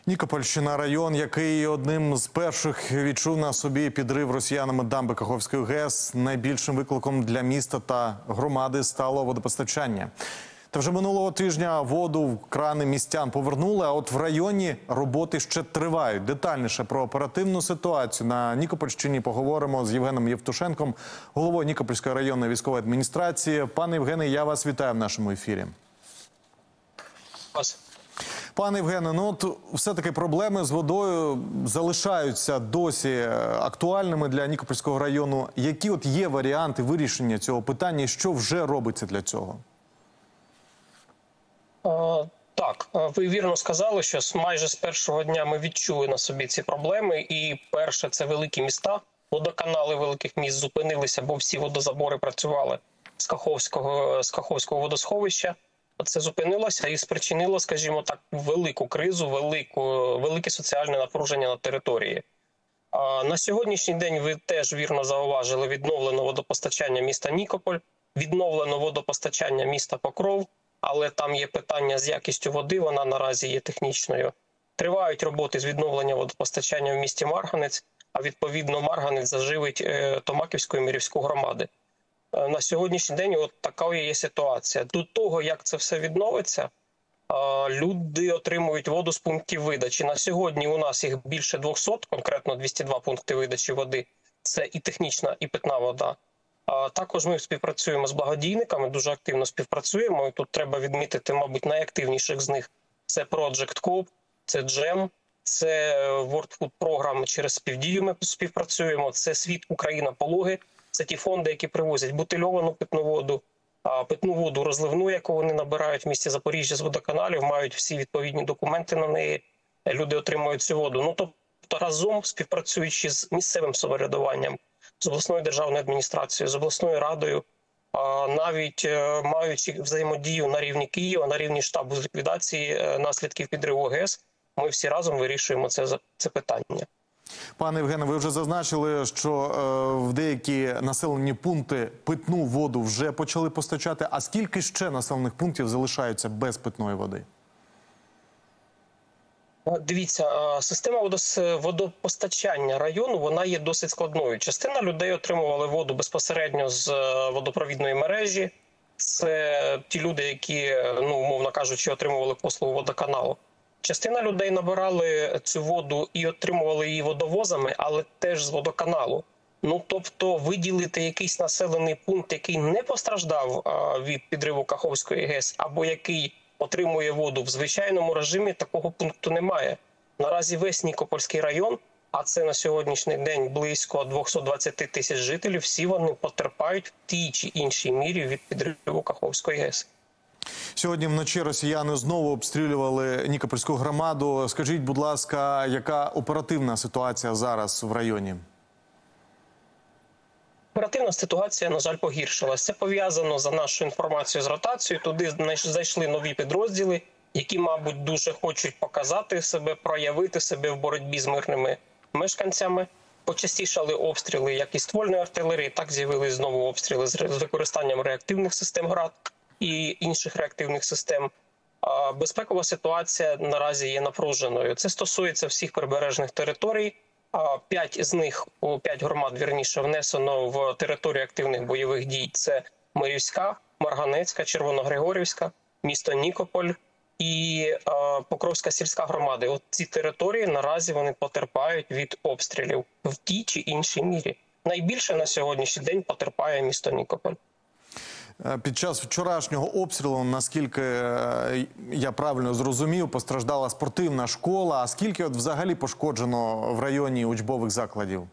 Нікопольщина – район, який одним з перших відчув на собі підрив росіянами дамби Каховської ГЕС. Найбільшим викликом для міста та громади стало водопостачання. Та вже минулого тижня воду в крани містян повернули, а от в районі роботи ще тривають. Детальніше про оперативну ситуацію на Нікопольщині поговоримо з Євгеном Євтушенком, головою Нікопольської районної військової адміністрації. Пане Євгене, я вас вітаю в нашому ефірі. Пане Євгене, ну от все-таки проблеми з водою залишаються досі актуальними для Нікопольського району. Які от є варіанти вирішення цього питання і що вже робиться для цього? Так, ви вірно сказали, що майже з першого дня ми відчули на собі ці проблеми. І перше – це великі міста. Водоканали великих міст зупинилися, бо всі водозабори працювали з Каховського водосховища. Це зупинилося і спричинило, скажімо так, велику кризу, велике соціальне напруження на території. На сьогоднішній день, ви теж вірно зауважили, відновлено водопостачання міста Нікополь, відновлено водопостачання міста Покров, але там є питання з якістю води, вона наразі є технічною. Тривають роботи з відновлення водопостачання в місті Марганець, а відповідно Марганець заживить Томаківську і Мирівську громади. На сьогоднішній день от така є ситуація. До того, як це все відновиться, люди отримують воду з пунктів видачі. На сьогодні у нас їх більше 200, конкретно 202 пункти видачі води. Це і технічна, і питна вода. Також ми співпрацюємо з благодійниками, дуже активно співпрацюємо. І тут треба відмітити, мабуть, найактивніших з них. Це Project Coop, це GEM, це World Food Program, через співдію ми співпрацюємо, це Світ Україна Пологи. Це ті фонди, які привозять бутильовану питну воду розливну, яку вони набирають в місті Запоріжжя з водоканалів, мають всі відповідні документи на неї, люди отримують цю воду. Ну, тобто разом, співпрацюючи з місцевим самоврядуванням, з обласною державною адміністрацією, з обласною радою, навіть маючи взаємодію на рівні Києва, на рівні штабу з ліквідації наслідків підриву ГЕС, ми всі разом вирішуємо це питання. Пане Євгене, ви вже зазначили, що в деякі населені пункти питну воду вже почали постачати. А скільки ще населених пунктів залишаються без питної води? Дивіться, система водопостачання району, вона є досить складною. Частина людей отримували воду безпосередньо з водопровідної мережі. Це ті люди, які, умовно кажучи, отримували послугу водоканалу. Частина людей набирали цю воду і отримували її водовозами, але теж з водоканалу. Тобто виділити якийсь населений пункт, який не постраждав від підриву Каховської ГЕС, або який отримує воду в звичайному режимі, такого пункту немає. Наразі весь Нікопольський район, а це на сьогоднішній день близько 220 тисяч жителів, всі вони потерпають в тій чи іншій мірі від підриву Каховської ГЕС. Сьогодні вночі росіяни знову обстрілювали Нікопольську громаду. Скажіть, будь ласка, яка оперативна ситуація зараз в районі? Оперативна ситуація, на жаль, погіршилась. Це пов'язано, за нашою інформацією, з ротацією. Туди зайшли нові підрозділи, які, мабуть, дуже хочуть показати себе, проявити себе в боротьбі з мирними мешканцями. Почастішали обстріли як із ствольної артилерії, так з'явились знову обстріли з використанням реактивних систем ГРАД і інших реактивних систем. Безпекова ситуація наразі є напруженою. Це стосується всіх прибережних територій. 5 громад, вірніше, внесено в територію активних бойових дій. Це Мирівська, Марганецька, Червоногригорівська, місто Нікополь і Покровська сільська громади. От ці території наразі вони потерпають від обстрілів в тій чи іншій мірі. Найбільше на сьогоднішній день потерпає місто Нікополь. Під час вчорашнього обстрілу, наскільки я правильно зрозумів, постраждала спортивна школа. А скільки взагалі пошкоджено в районі учбових закладів?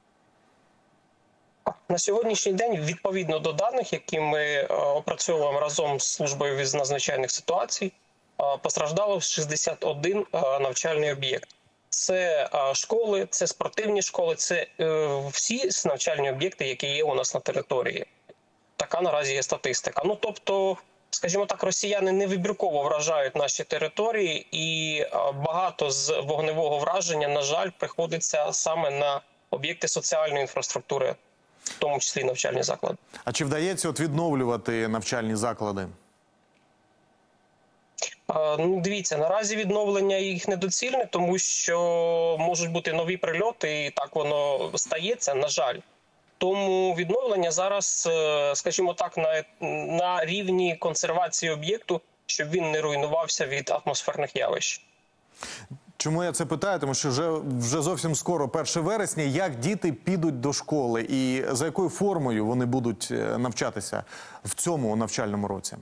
На сьогоднішній день, відповідно до даних, які ми опрацьовуємо разом з службою з надзвичайних ситуацій, постраждало 61 навчальний об'єкт. Це школи, це спортивні школи, це всі навчальні об'єкти, які є у нас на території. Така наразі є статистика. Тобто, скажімо так, росіяни невибірково вражають наші території, і багато з вогневого враження, на жаль, приходиться саме на об'єкти соціальної інфраструктури, в тому числі навчальні заклади. А чи вдається відновлювати навчальні заклади? Ну, дивіться, наразі відновлення їх недоцільне, тому що можуть бути нові прильоти, і так воно стається, на жаль. Тому відновлення зараз, скажімо так, на рівні консервації об'єкту, щоб він не руйнувався від атмосферних явищ. Чому я це питаю? Тому що вже зовсім скоро 1 вересня. Як діти підуть до школи і за якою формою вони будуть навчатися в цьому навчальному році?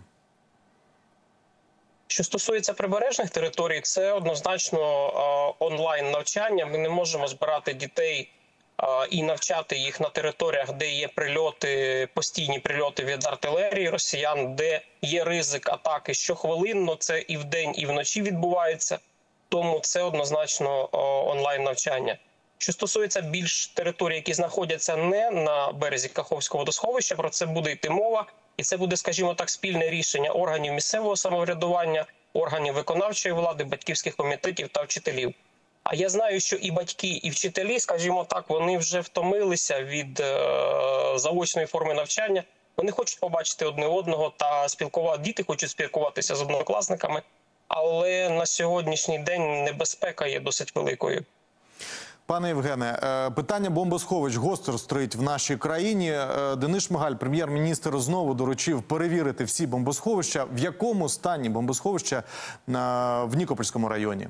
Що стосується прибережних територій, це однозначно онлайн-навчання. Ми не можемо збирати дітей і навчати їх на територіях, де є прильоти, постійні прильоти від артилерії росіян, де є ризик атаки щохвилинно, це і вдень, і вночі відбувається. Тому це однозначно онлайн-навчання. Що стосується більш територій, які знаходяться не на березі Каховського водосховища, про це буде йти мова. І це буде, скажімо так, спільне рішення органів місцевого самоврядування, органів виконавчої влади, батьківських комітетів та вчителів. А я знаю, що і батьки, і вчителі, скажімо так, вони вже втомилися від заочної форми навчання. Вони хочуть побачити одне одного та спілкувати. Діти хочуть спілкуватися з однокласниками, але на сьогоднішній день небезпека є досить великою. Пане Євгене, питання бомбосховищ гостро стоїть в нашій країні. Денис Шмигаль, прем'єр-міністр, знову доручив перевірити всі бомбосховища. В якому стані бомбосховища в Нікопольському районі?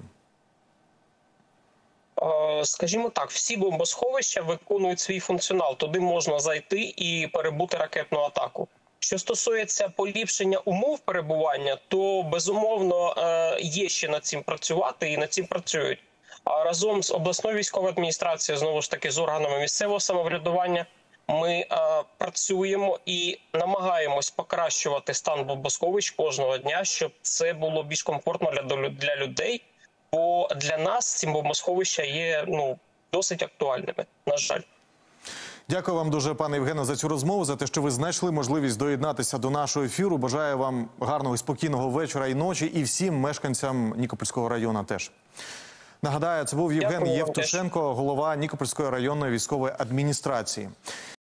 Скажімо так, всі бомбосховища виконують свій функціонал. Туди можна зайти і перебути ракетну атаку. Що стосується поліпшення умов перебування, то, безумовно, є ще над цим працювати і над цим працюють. А разом з обласною військовою адміністрацією, знову ж таки, з органами місцевого самоврядування, ми працюємо і намагаємось покращувати стан бомбосховищ кожного дня, щоб це було більш комфортно для людей. Бо для нас ці бомбосховища є досить актуальними, на жаль. Дякую вам дуже, пане Євгене, за цю розмову, за те, що ви знайшли можливість доєднатися до нашого ефіру. Бажаю вам гарного і спокійного вечора і ночі, і всім мешканцям Нікопольського району теж. Нагадаю, це був Євген Євтушенко, голова Нікопольської районної військової адміністрації.